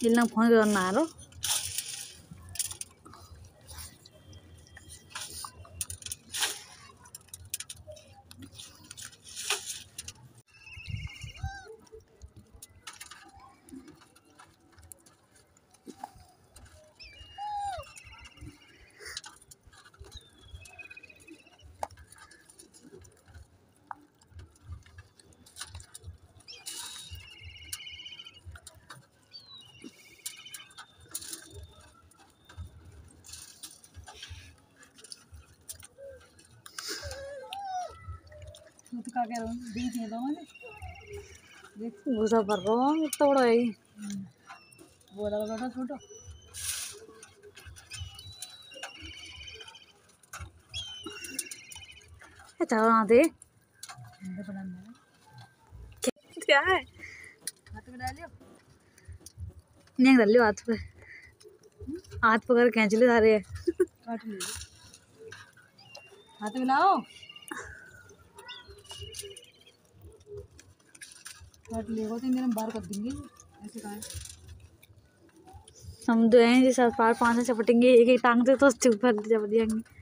इल्ला फोन करना आरो तो क्या कह रहा हूँ देख नहीं दो मैंने देख गुस्सा भर रहा हूँ इतना बड़ा है बोला बेटा छोटो चला दे क्या है हाथ में डालियो नहीं डाल लियो हाथ पे हाथ पकड़ खींच ले सारे काट ले हाथ में लाओ काट लेगा तो मेरे बाहर कर देंगे ऐसे कहा हम दो हैं जिस पार 5 से चपटेंगे एक एक टांग से तो चुप कर चप दिएंगे